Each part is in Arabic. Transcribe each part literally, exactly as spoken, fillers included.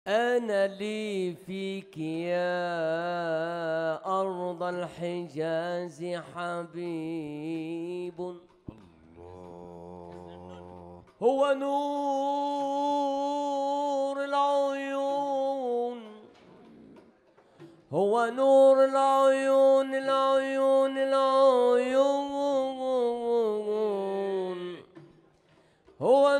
أنا لي فيك يا أرض الحجاز حبيب الله هو نور العيون هو نور العيون العيون العيون هو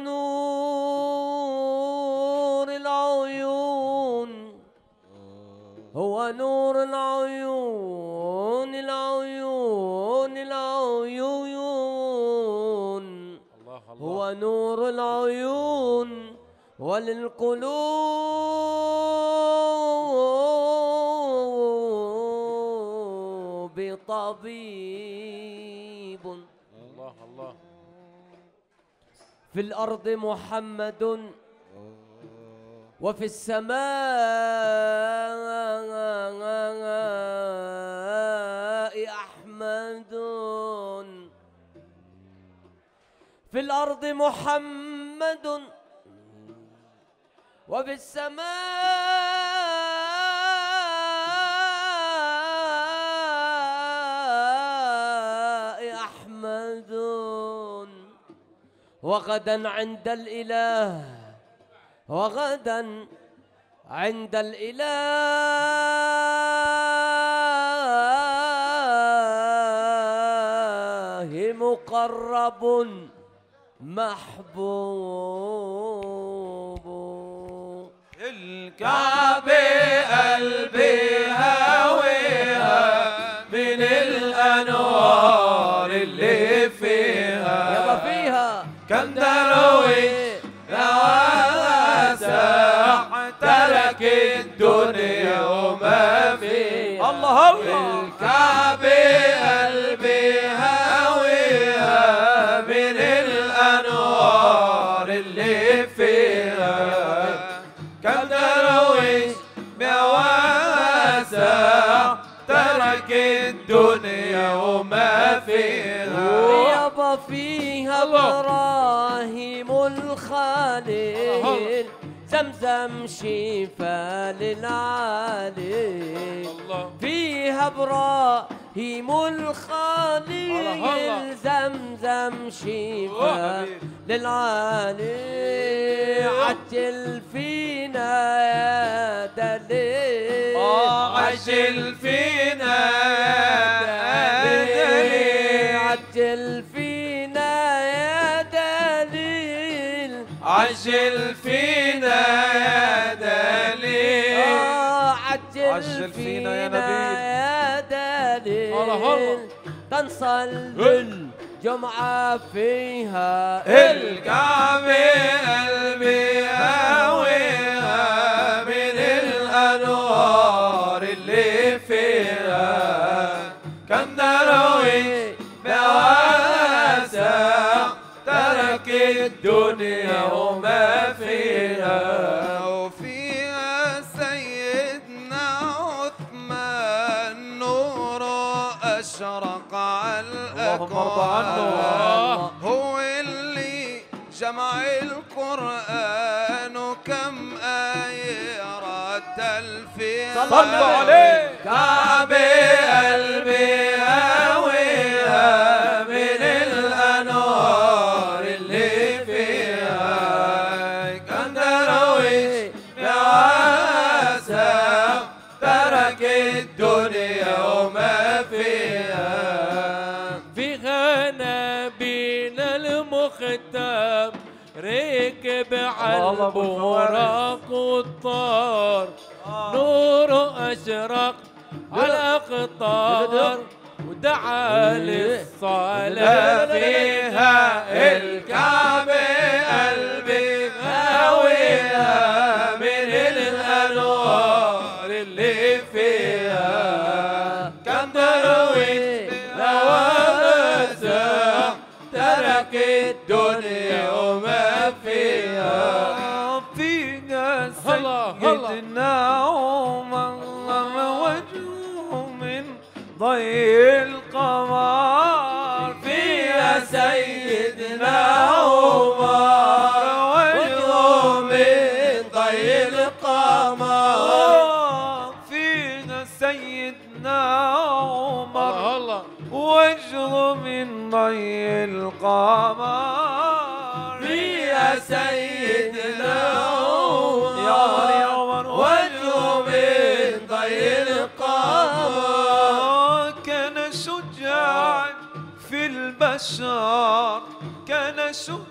نور العيون هو نور العيون العيون العيون هو نور العيون وللقلوب طبيب الله الله في الأرض محمد وفي السماء أحمد في الأرض محمد وفي السماء أحمد وغدا عند الإله وغدا عند الإله مقرب محبوب الكعبة قلبي هاويها من الأنوار اللي فيها يابا فيها كم درويش نواسع ترك الدنيا وما فيها الله الله الكعبة قلبي هاويها من الأنوار اللي فيها كم درويش بواسع ترك الدنيا وما فيها يابا فيها إبراهيم الخليل زمزم شفا للعالي فيها إبراهيم الخليل زمزم شفا للعالي عجل فينا يا دليل عجل فينا يا دليل عجل فينا يا دليل عجل فينا يا دليل عجل فينا يا نبيل يا دليل تنصلي الجمعة فيها الكعبة قلبي هاويها من الأنوار اللي فيها كم درويش بواسع ترك الدنيا وما فيها وفيها سيدنا عثمان نوره أشرق على الأكوان هو اللي جمع القرآن وكم آية رتل فيها صلوا عليه كعبة قلبي هاويها من الأنوار اللي فيها كم درويش بواسع ترك الدنيا وما فيها فيها نبينا المختار ركب على البراق والطار نوره أشرق على الأقطار ودعا للصلاة فيها الكعبة قلبي هاويها من الأنوار اللي فيها كم درويش نواسع ترك الدنيا وما فيها فيها سيدنا عمر وجهه من ضي القمر فيها سيدنا عمر وجهه من ضي القمر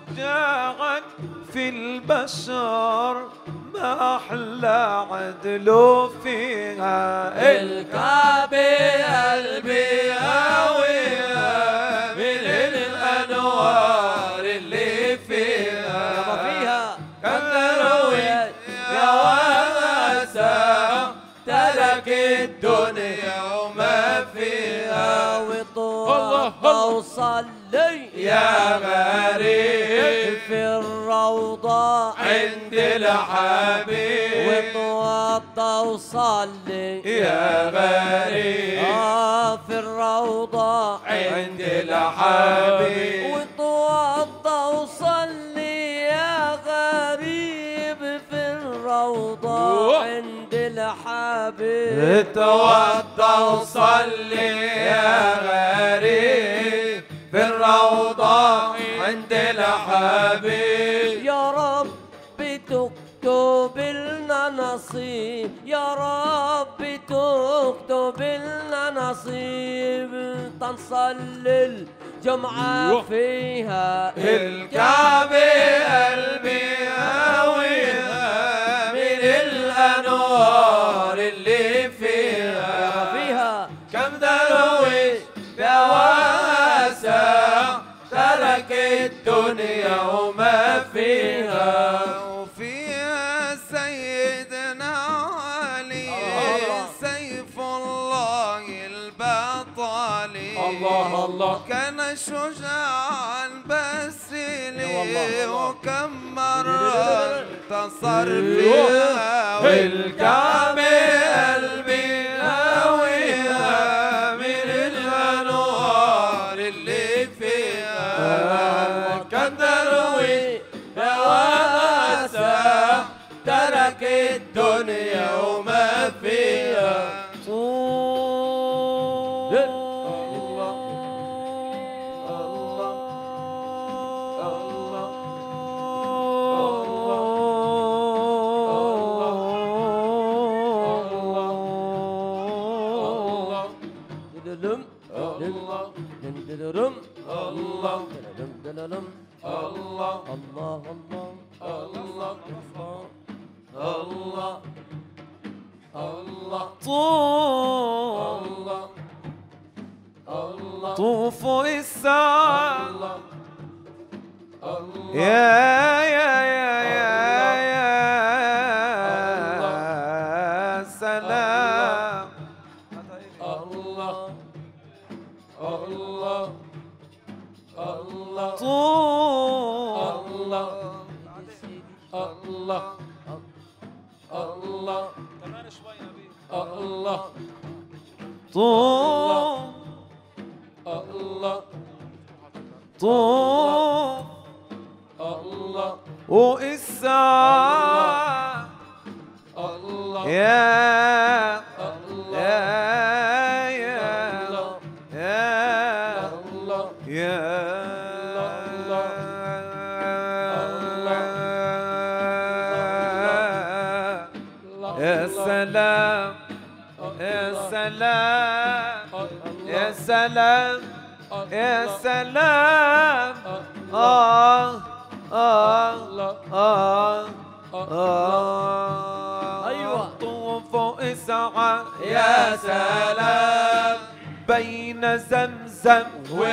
شجاعا في البشر ما أحلى عدل فيها الكعبة قلبي هاويها من الأنوار اللي فيها فيها كالروي يا وناسة ترك الدنيا وما فيها وطوف وصلي يا غريب في الروضة عند الحبيب وتوضى وصلي يا غريب آه في الروضة عند الحبيب وتوضى وصلي يا غريب في الروضة عند الحبيب توضى وصلي يا غريب في الروضة عند الحبيب يا رب تكتب لنا نصيب يا رب تكتب لنا نصيب تنصلي الجمعة فيها الكعبة قلبي هاويها من الأنوار اللي فيها فيها كم درويش بواسع ترك الدنيا وما فيها وفيها سيدنا علي سيف الله البطالي الله الله كان شجاعا بسيلي وكم مرة انتصر فيها والكعبة قلبي هاويها من الأنوار اللي فيها كان درويش بواسع ترك الدنيا وما فيها الله الله الله الله الله الله الله طوف الله الله طوفوا الساعة الله يا يا يا يا يا سلام الله الله الله طوف الله الله الله كمان شوي الله طوف الله طوف الله والساعة الله يا يا يا يا الله يا يا سلام يا سلام يا سلام يا سلام آه آه آه آه أيوة. طوف إسعى يا سلام بين زمزم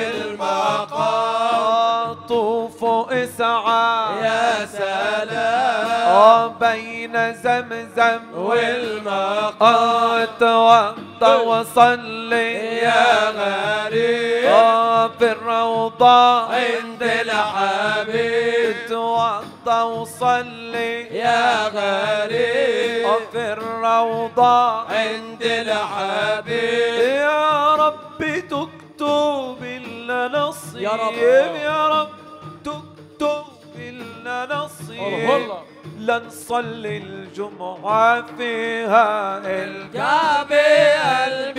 والمقام طوف إسعى يا سلام آه بين زمزم والمقام توضى وصلي يا غريب آه في الروضة عند الحبيب توضى وصلي يا غريب آه في الروضة عند الحبيب يا رب تكتب لنا نصيب يا رب. يا رب تكتب لنا نصيب لنصلي الجمعة فيها الكعبة قلبي